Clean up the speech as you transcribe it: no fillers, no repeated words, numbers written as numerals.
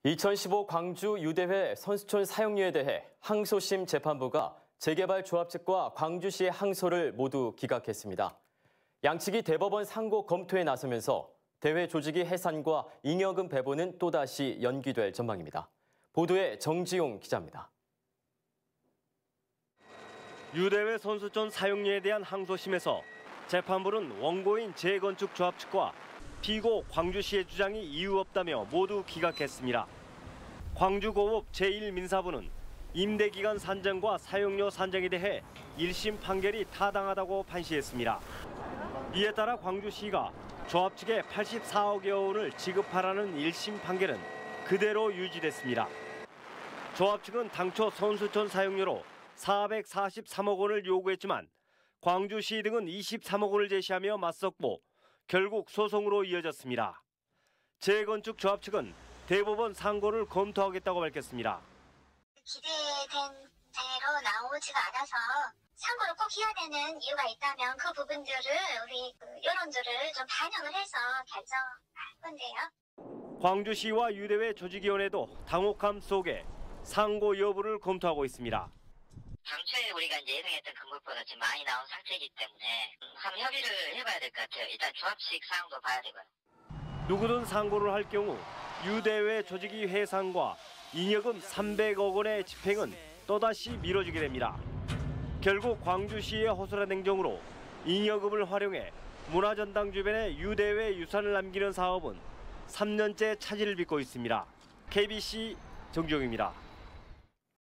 2015 광주 유대회 선수촌 사용료에 대해 항소심 재판부가 재개발 조합 측과 광주시의 항소를 모두 기각했습니다. 양측이 대법원 상고 검토에 나서면서 대회 조직이 해산과 잉여금 배분은 또다시 연기될 전망입니다. 보도에 정지용 기자입니다. 유대회 선수촌 사용료에 대한 항소심에서 재판부는 원고인 재건축 조합 측과 피고 광주시의 주장이 이유 없다며 모두 기각했습니다. 광주고법 제1민사부는 임대기간 산정과 사용료 산정에 대해 1심 판결이 타당하다고 판시했습니다. 이에 따라 광주시가 조합 측에 84억여 원을 지급하라는 1심 판결은 그대로 유지됐습니다. 조합 측은 당초 선수촌 사용료로 443억 원을 요구했지만 광주시 등은 23억 원을 제시하며 맞섰고 결국 소송으로 이어졌습니다. 재건축 조합 측은 대법원 상고를 검토하겠다고 밝혔습니다. 기대된 대로 나오지가 않아서 상고를 꼭 해야 되는 이유가 있다면 그 부분들을 우리 여론들을 좀 반영을 해서 결정할 건데요. 광주시와 유대회 조직위원회도 당혹함 속에 상고 여부를 검토하고 있습니다. 당초에 우리가 이제 예상했던 금액보다 지금 많이 나온 상태이기 때문에 한번 협의를 해봐야 될 것 같아요. 일단 조합식 사항도 봐야 되고요. 누구든 상고를 할 경우 유대회 조직위 해산과 잉여금 300억 원의 집행은 또다시 미뤄지게 됩니다. 결국 광주시의 허술한 행정으로 잉여금을 활용해 문화전당 주변에 유대회 유산을 남기는 사업은 3년째 차질을 빚고 있습니다. KBC 정지용입니다.